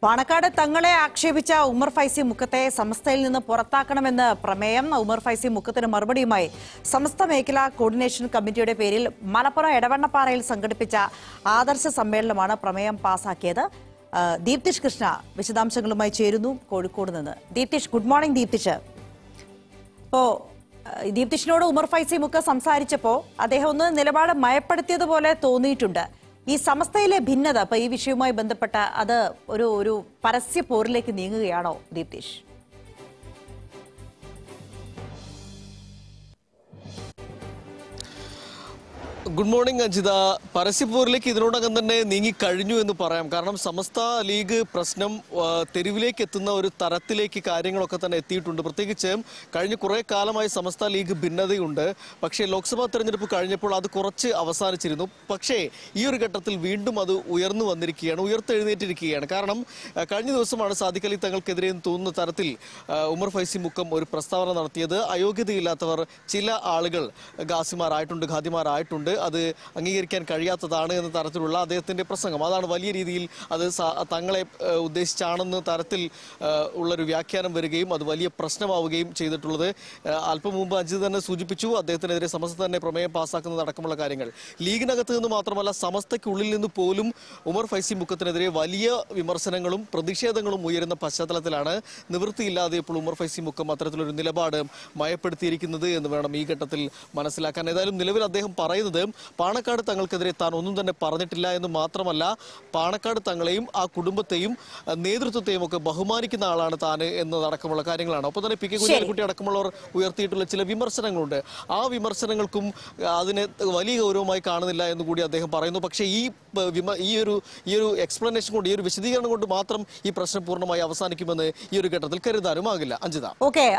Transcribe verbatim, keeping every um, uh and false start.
പാണക്കാട് തങ്ങളെ ആക്ഷേപിച്ച ഉമർ ഫൈസി മുക്കത്തെ സമസ്തയിൽ നിന്ന് പുറത്താക്കണമെന്ന് പ്രമേയം. ഉമർ ഫൈസി മുക്കത്തിന് മറുപടിയുമായി സമസ്ത മേഖലാ കോർഡിനേഷൻ കമ്മിറ്റിയുടെ പേരിൽ മലപ്പുറം എടവണ്ണപ്പാറയിൽ സംഘടിപ്പിച്ച ആദർശ സമ്മേളനമാണ് പ്രമേയം പാസാക്കിയത്. ദീപ്തിഷ് കൃഷ്ണ വിശദാംശങ്ങളുമായി ചേരുന്നു കോഴിക്കോട് നിന്ന്. Deeptish, good morning Deeptish. ഇപ്പോ ദീപ്തിഷിനോട് ഉമർ ഫൈസി മുക്ക സംസാരിച്ചപ്പോൾ അദ്ദേഹം ഒന്ന് നിലപാട് മയപ്പെടുത്തിയതുപോലെ തോന്നിയിട്ടുണ്ട്. ഈ സമസ്തയിലെ ഭിന്നത ഇപ്പൊ ഈ വിഷയവുമായി ബന്ധപ്പെട്ട അത് ഒരു ഒരു പരസ്യ പോരിലേക്ക് നീങ്ങുകയാണോ ദീപ്തിഷ്? Good morning Anjitha. പരസ്യപ്പോരിലേക്ക് ഇതിനോടകം തന്നെ നീങ്ങിക്കഴിഞ്ഞു എന്ന് പറയാം. കാരണം സമസ്ത ലീഗ് പ്രശ്നം തെരുവിലേക്ക് എത്തുന്ന ഒരു തരത്തിലേക്ക് കാര്യങ്ങളൊക്കെ തന്നെ എത്തിയിട്ടുണ്ട്. പ്രത്യേകിച്ച് കഴിഞ്ഞ കുറേ കാലമായി സമസ്ത ലീഗ് ഭിന്നതയുണ്ട്. പക്ഷേ ലോക്സഭാ തെരഞ്ഞെടുപ്പ് കഴിഞ്ഞപ്പോൾ അത് കുറച്ച് അവസാനിച്ചിരുന്നു. പക്ഷേ ഈ ഒരു ഘട്ടത്തിൽ വീണ്ടും അത് ഉയർന്നു വന്നിരിക്കുകയാണ്, ഉയർത്തെഴുന്നേറ്റിരിക്കുകയാണ്. കാരണം കഴിഞ്ഞ ദിവസമാണ് സാദിഖ് അലി തങ്ങൾക്കെതിരെ തോന്നുന്ന തരത്തിൽ ഉമർ ഫൈസി മുക്കം ഒരു പ്രസ്താവന നടത്തിയത്. അയോഗ്യതയില്ലാത്തവർ ചില ആളുകൾ ഗാസിമാരായിട്ടുണ്ട്, ഖാദിമാരായിട്ടുണ്ട്, അത് അംഗീകരിക്കാൻ കഴിയാത്തതാണ് എന്ന തരത്തിലുള്ള അദ്ദേഹത്തിന്റെ പ്രസംഗം. അതാണ് വലിയ രീതിയിൽ അത് തങ്ങളെ ഉദ്ദേശിച്ചാണെന്ന തരത്തിൽ ഉള്ളൊരു വ്യാഖ്യാനം വരികയും അത് വലിയ പ്രശ്നമാവുകയും ചെയ്തിട്ടുള്ളത്. അല്പം മുമ്പ് അജിത് തന്നെ സൂചിപ്പിച്ചു, അദ്ദേഹത്തിനെതിരെ സമസ്ത തന്നെ പ്രമേയം പാസ്സാക്കുന്നത് അടക്കമുള്ള കാര്യങ്ങൾ. ലീഗിനകത്ത് നിന്ന് മാത്രമല്ല സമസ്തയ്ക്കുള്ളിൽ നിന്ന് പോലും ഉമർ ഫൈസി മുക്കത്തിനെതിരെ വലിയ വിമർശനങ്ങളും പ്രതിഷേധങ്ങളും ഉയരുന്ന പശ്ചാത്തലത്തിലാണ് നിവൃത്തിയില്ലാതെ ഇപ്പോൾ ഉമർ ഫൈസി മുക്കം അത്തരത്തിലൊരു നിലപാട് മയപ്പെടുത്തിയിരിക്കുന്നത് എന്ന് വേണം ഈ ഘട്ടത്തിൽ മനസ്സിലാക്കാൻ. ഏതായാലും നിലവിൽ അദ്ദേഹം പറയുന്നത് പാണക്കാട് തങ്ങൾക്കെതിരെ താൻ ഒന്നും തന്നെ പറഞ്ഞിട്ടില്ല എന്ന് മാത്രമല്ല, പാണക്കാട് തങ്ങളെയും ആ കുടുംബത്തെയും നേതൃത്വത്തെയും ഒക്കെ ബഹുമാനിക്കുന്ന ആളാണ് താൻ എന്നതടക്കമുള്ള കാര്യങ്ങളാണ്. ഒപ്പം തന്നെ പി കെ കുഞ്ഞാലിക്കുട്ടി അടക്കമുള്ളവർ ഉയർത്തിയിട്ടുള്ള ചില വിമർശനങ്ങളുണ്ട്. ആ വിമർശനങ്ങൾക്കും അതിനെ വലിയ ഗൗരവമായി കാണുന്നില്ല എന്ന് കൂടി അദ്ദേഹം പറയുന്നു. പക്ഷേ ഈ ഈ ഒരു ഈ ഒരു എക്സ്പ്ലനേഷൻ കൊണ്ട്, ഈ ഒരു വിശദീകരണം കൊണ്ട് മാത്രം ഈ പ്രശ്നം പൂർണ്ണമായി അവസാനിക്കുമെന്ന് ഈ ഒരു ഘട്ടത്തിൽ കരുതാനുമാകില്ല. അഞ്ജിത. ഓക്കെ.